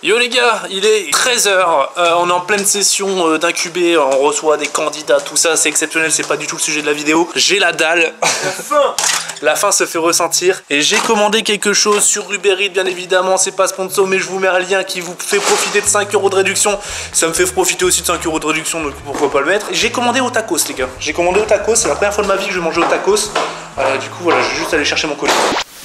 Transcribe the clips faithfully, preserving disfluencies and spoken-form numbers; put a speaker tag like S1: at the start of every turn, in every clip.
S1: Yo les gars, il est treize heures, euh, on est en pleine session euh, d'incubé, on reçoit des candidats, tout ça, c'est exceptionnel, c'est pas du tout le sujet de la vidéo. J'ai la dalle. La faim. La faim se fait ressentir. Et j'ai commandé quelque chose sur Uber Eats, bien évidemment, c'est pas sponsor, mais je vous mets un lien qui vous fait profiter de cinq euros de réduction. Ça me fait profiter aussi de cinq euros de réduction, donc pourquoi pas le mettre. J'ai commandé au tacos les gars, j'ai commandé au tacos, c'est la première fois de ma vie que je vais manger au tacos. Euh, du coup voilà, je vais juste aller chercher mon colis.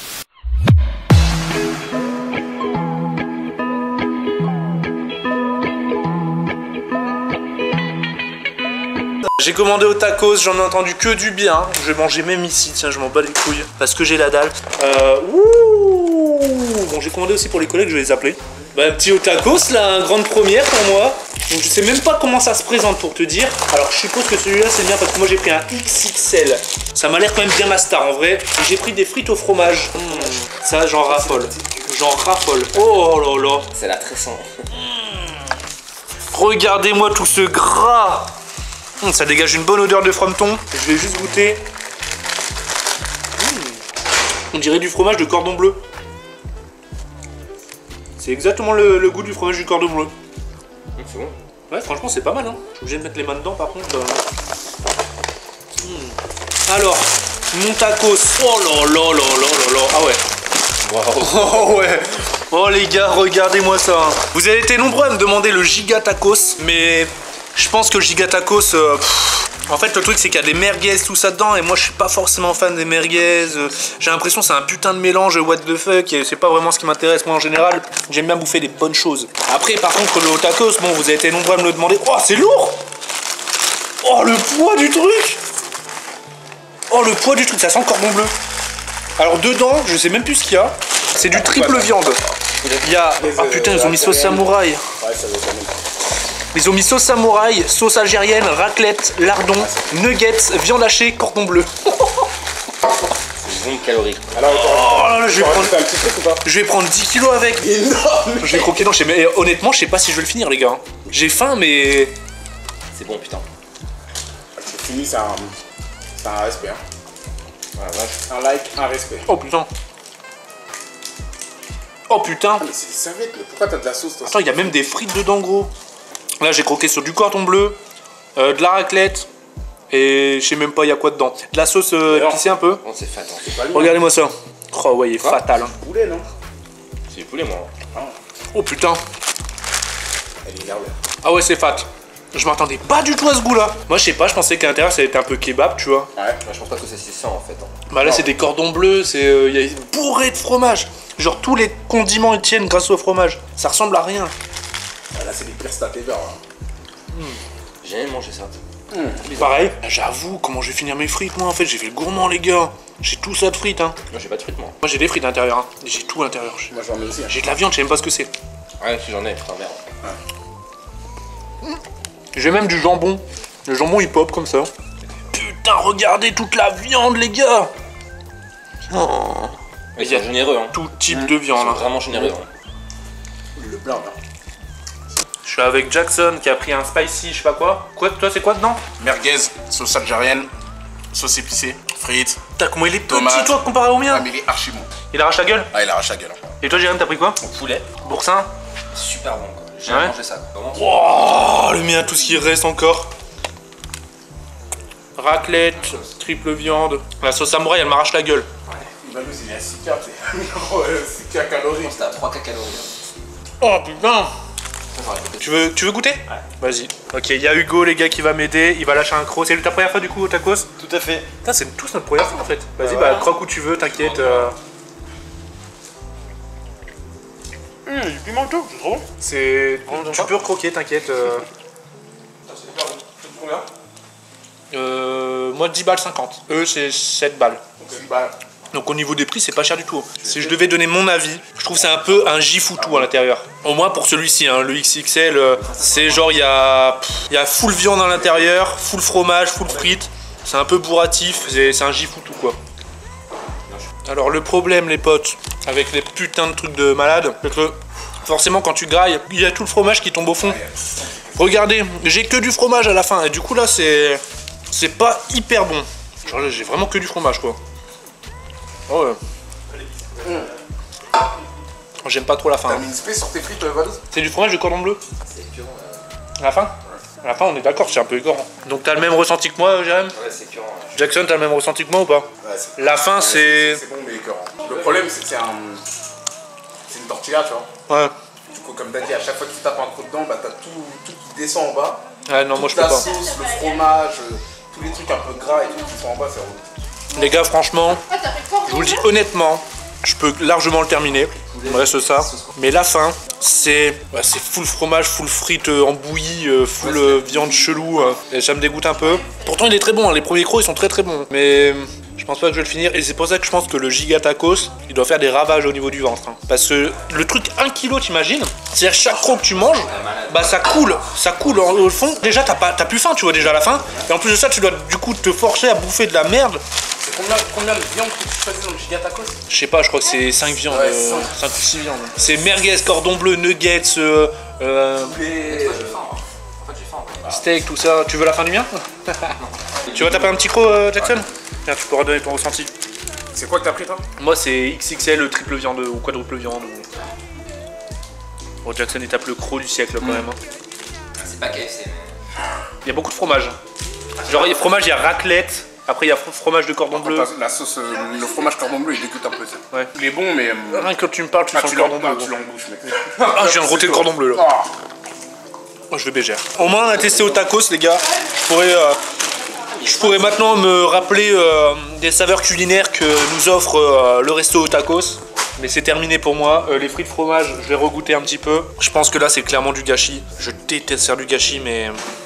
S1: J'ai commandé au tacos, j'en ai entendu que du bien. Je vais manger même ici, tiens, je m'en bats les couilles parce que j'ai la dalle. Euh, ouh, bon, j'ai commandé aussi pour les collègues, je vais les appeler. Bah, un petit au tacos là, une grande première pour moi. Donc je sais même pas comment ça se présente pour te dire. Alors je suppose que celui-là c'est bien parce que moi j'ai pris un X X L. Ça m'a l'air quand même bien ma star en vrai. J'ai pris des frites au fromage. Mmh, ça j'en raffole. J'en raffole. Oh là là.
S2: C'est la très sans.
S1: Mmh. Regardez-moi tout ce gras. Mmh, ça dégage une bonne odeur de frometon. Je vais juste goûter. Mmh. On dirait du fromage de cordon bleu. C'est exactement le, le goût du fromage du cordon bleu.
S2: Mmh, c'est bon.
S1: Ouais, franchement, c'est pas mal. Hein. Je suis obligé de mettre les mains dedans par contre. Euh... Mmh. Alors, mon tacos. Oh là là là là là là. Ah ouais. Wow. Oh ouais. Oh les gars, regardez-moi ça. Hein. Vous avez été nombreux à me demander le giga tacos, mais je pense que le giga tacos, euh, pff, en fait le truc c'est qu'il y a des merguez tout ça dedans et moi je suis pas forcément fan des merguez. J'ai l'impression que c'est un putain de mélange what the fuck et c'est pas vraiment ce qui m'intéresse. Moi en général j'aime bien bouffer des bonnes choses. Après par contre le tacos, bon vous avez été nombreux à me le demander. Oh c'est lourd. Oh le poids du truc. Oh le poids du truc, ça sent cordon bleu. Alors dedans je sais même plus ce qu'il y a. C'est du triple viande. Il y a... Ah putain ils ont mis sauce samouraï. Ils ont mis sauce samouraï, sauce algérienne, raclette, lardon, nuggets, viande hachée, cordon bleu.
S2: C'est une bombe calorique.
S3: Alors,
S1: oh là là, je vais prendre...
S3: un petit truc ou pas?
S1: Je vais prendre dix kilos avec.
S3: Énorme.
S1: Je vais croquer dans chez... Mais honnêtement, je sais pas si je vais le finir, les gars. J'ai faim, mais...
S2: C'est bon, putain.
S3: C'est fini, c'est un... C'est un respect. Hein. Voilà, un like, un respect.
S1: Oh putain. Oh putain.
S3: Ah, mais c'est des serviettes, là. Pourquoi t'as de la sauce, toi?
S1: Attends, il y a même des frites dedans, gros. Là, j'ai croqué sur du cordon bleu, euh, de la raclette, et je sais même pas il y a quoi dedans. De la sauce euh, épicée un peu.
S2: Oh, c'est fat. Hein.
S3: C'est pas lui.
S1: Regardez-moi ça. Oh ouais, il est
S3: Quoi?
S1: fatal. Hein.
S3: Poulet, non?
S2: C'est du poulet, moi.
S3: Ah.
S1: Oh putain.
S3: Elle est énervée.
S1: Ah ouais, c'est fat. Je m'attendais pas du tout à ce goût-là. Moi, je sais pas, je pensais qu'à l'intérieur, ça allait être un peu kebab, tu vois.
S3: Ouais.
S2: Moi, je pense pas que c'est ça en fait. Hein.
S1: Bah là, c'est des cordons bleus, c'est euh, y a bourré de fromage. Genre, tous les condiments, ils tiennent grâce au fromage. Ça ressemble à rien.
S3: Ah, là, c'est des pires stats ever. Hein.
S2: J'ai jamais mangé ça.
S3: Mmh.
S1: Pareil. J'avoue, comment je vais finir mes frites, moi, en fait. J'ai fait le gourmand, les gars. J'ai tout ça de frites, hein.
S2: Moi, j'ai pas de frites, moi.
S1: Moi, j'ai des frites à l'intérieur, hein. J'ai tout à l'intérieur.
S3: Moi, j'en ai aussi. Hein.
S1: J'ai de la viande, je sais même pas ce que c'est.
S2: Ouais, si j'en ai, putain, merde.
S3: Ouais.
S1: J'ai même du jambon. Le jambon, il pop comme ça. Putain, regardez toute la viande, les gars. Oh.
S2: Ils sont généreux, hein.
S1: Tout type
S3: mmh.
S1: de
S2: Ils
S1: viande.
S2: sont
S1: Hein.
S2: vraiment généreux. Hein.
S3: Le blanc, là.
S1: Je suis avec Jackson qui a pris un spicy, je sais pas quoi. Quoi, toi, c'est quoi dedans?
S3: Merguez, sauce algérienne, sauce épicée, frites.
S1: Putain, comment il est petit,
S3: Tomate.
S1: toi, comparé au mien.
S3: Ah, mais il est archi bon.
S1: Il arrache la gueule.
S3: Ah, il arrache la gueule.
S1: Et toi, Jérém, t'as pris quoi?
S2: Au poulet.
S1: Boursin.
S2: Super bon, quoi. J'ai
S1: Ah ouais
S2: mangé ça. Vraiment.
S1: Oh, le mien, tout ce qui reste encore. Raclette, triple viande. La sauce samouraï, elle m'arrache la gueule.
S3: Il va nous, il est à six K, six K calories.
S2: C'était à trois K calories.
S1: Oh putain. Tu veux, tu veux goûter?
S2: Ouais.
S1: Vas-y. Ok, il y a Hugo, les gars, qui va m'aider. Il va lâcher un croc. C'est ta première fois du coup au tacos?
S2: Tout à fait.
S1: Putain, c'est tous notre première fois en fait. Vas-y,
S3: bah,
S1: bah,
S3: ouais.
S1: croque où tu veux, t'inquiète. Euh...
S3: Hum, du piment et tout, c'est trop bon.
S1: C'est.
S3: On
S1: Tu peux recroquer, t'inquiète. Euh...
S3: C'est super bon. C'est combien?
S1: Euh, moi, dix balles cinquante. Eux, c'est sept balles.
S3: six balles.
S1: Donc au niveau des prix, c'est pas cher du tout. Si je devais donner mon avis, je trouve que c'est un peu un J-foutou à l'intérieur. Au moins pour celui-ci, hein, le X X L, euh, c'est genre il y a, il y a full viande à l'intérieur, full fromage, full frites. C'est un peu bourratif, c'est un J-foutou quoi. Alors le problème les potes, avec les putains de trucs de malade, c'est que forcément quand tu grailles, il y a tout le fromage qui tombe au fond. Regardez, j'ai que du fromage à la fin et du coup là c'est c'est pas hyper bon. Genre là j'ai vraiment que du fromage quoi. Oh ouais. J'aime pas trop la fin.
S3: T'as mis une spé sur tes frites, euh, Valdez?
S1: C'est du fromage de cordon bleu.
S2: C'est écœurant. Euh...
S1: À la fin ouais. À la fin, on est d'accord, c'est un peu écœurant. Donc t'as le même ressenti que moi, Jérém?
S2: Ouais, c'est écœurant. Ouais.
S1: Jackson, t'as le même ressenti que moi ou pas?
S3: Ouais,
S1: la fin,
S3: ouais,
S1: c'est...
S3: C'est bon, mais écœurant. Le problème, c'est que c'est un... C'est une tortilla, tu vois.
S1: Ouais.
S3: Du coup, comme t'as dit, à chaque fois que tu tapes un croc dedans, bah t'as tout, tout qui descend en bas.
S1: Ouais, non,
S3: toute
S1: moi je peux
S3: la
S1: pas.
S3: sauce, le fromage, euh, tous les trucs un peu gras et tout qui sont en bas, c'est relou.
S1: Les gars, franchement, je vous le dis honnêtement, je peux largement le terminer. Il me reste ça. Mais la fin, c'est ouais, c'est full fromage, full frites euh, en bouillie, euh, full euh, viande chelou. Euh, et ça me dégoûte un peu. Pourtant, il est très bon. Hein, les premiers crocs, ils sont très très bons. Mais je pense pas que je vais le finir. Et c'est pour ça que je pense que le giga tacos, il doit faire des ravages au niveau du ventre. Hein. Parce que le truc un kilo, t'imagines, c'est à chaque croc que tu manges, bah ça coule, ça coule en, au fond. Déjà, t'as pas, t'as plus faim, tu vois déjà à la fin. Et en plus de ça, tu dois du coup te forcer à bouffer de la merde.
S3: C'est combien, combien de viande que tu choisis dans le giga tacos?
S1: Je sais pas, je crois que c'est cinq viandes,
S3: Ouais,
S1: euh, cinq ou six viandes. C'est merguez, cordon bleu, nuggets, euh, euh,
S3: Mais...
S2: En fait, j'ai faim. En fait, j'ai faim.
S1: steak, tout ça. Tu veux la fin du mien? Tu vas taper un petit croc, euh, Jackson? Tiens, tu pourras donner ton ressenti.
S3: C'est quoi que t'as pris, toi?
S1: Moi, c'est X X L, triple viande ou quadruple viande. Ou... Bon, Jackson, il tape le croc du siècle quand
S3: Mm.
S1: même. Hein.
S2: C'est pas K F C, mais...
S1: Il y a beaucoup de fromage. Genre, il y a fromage, il y a raclette. Après, il y a fromage de cordon bleu.
S3: La sauce, euh, le fromage cordon bleu, il dégoûte un peu, ça.
S1: Ouais.
S3: Il est bon, mais... euh,
S1: Rien que quand tu me parles, tu
S3: Ah,
S1: sens
S3: tu
S1: le cordon
S3: l'en
S1: bleu.
S3: tu l'embouches, mec.
S1: Ah, je viens de roter le cordon bleu, là.
S3: Ah.
S1: Moi, je vais bégère. Au moins, on a testé au tacos, les gars. Je pourrais, euh, je pourrais maintenant me rappeler euh, des saveurs culinaires que nous offre euh, le resto au tacos. Mais c'est terminé pour moi. Euh, les frites fromage, je vais regoûter un petit peu. Je pense que là, c'est clairement du gâchis. Je déteste faire du gâchis, mais...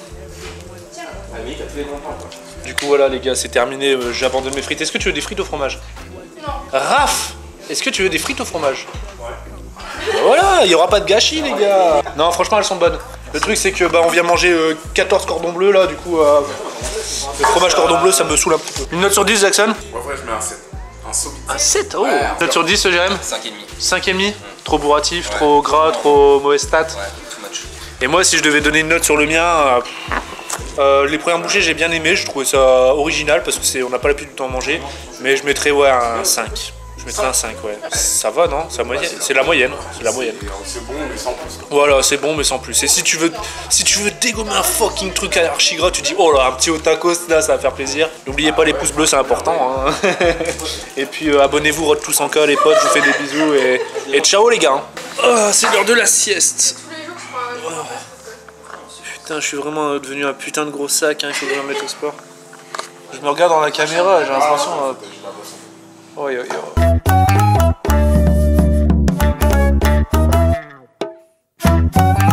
S2: Ah oui, t'as tous les bons temps, quoi.
S1: Du coup, voilà, les gars, c'est terminé. Euh, J'abandonne mes frites. Est-ce que tu veux des frites au fromage? Non. Raph, est-ce que tu veux des frites au fromage? Ouais. Bah voilà, il n'y aura pas de gâchis, les gars. Non, franchement, elles sont bonnes. Le truc, c'est que bah, on vient manger euh, quatorze cordons bleus, là, du coup, euh, le fromage cordon bleu, ça me saoule un petit peu. Une note sur dix, Jackson?
S3: Ouais, vrai, je mets un sept. Un solide.
S1: Un sept, oh.
S3: Ouais,
S1: Note sur dix, Jérém?
S2: cinq et demi.
S1: cinq virgule cinq. Trop bourratif, trop gras, trop mauvais stats.
S2: Ouais, too much.
S1: Et moi, si je devais donner une note sur le mien, euh, euh, les premières bouchées, j'ai bien aimé. Je trouvais ça original parce que c'est, on n'a pas l'habitude de temps manger. Mais je mettrais ouais, un cinq. Je mettrais un cinq, ouais. Ça va, non? C'est la moyenne. C'est la moyenne. C'est la moyenne.
S3: C'est bon, mais sans plus.
S1: Voilà, c'est bon, mais sans plus. Et si tu veux, si tu veux dégommer un fucking truc à archi gras, tu dis oh là, un petit au tacos, là, ça va faire plaisir. N'oubliez pas les pouces bleus, c'est important. Hein. Et puis euh, abonnez-vous, Rod tous en cas, les potes. Je vous fais des bisous et, et ciao les gars. Oh, c'est l'heure de la sieste. Oh. Putain, je suis vraiment devenu un putain de gros sac. Hein. Il faut que je me mette au sport. Je me regarde dans la caméra, j'ai l'impression. Euh... Oh, yo, yo.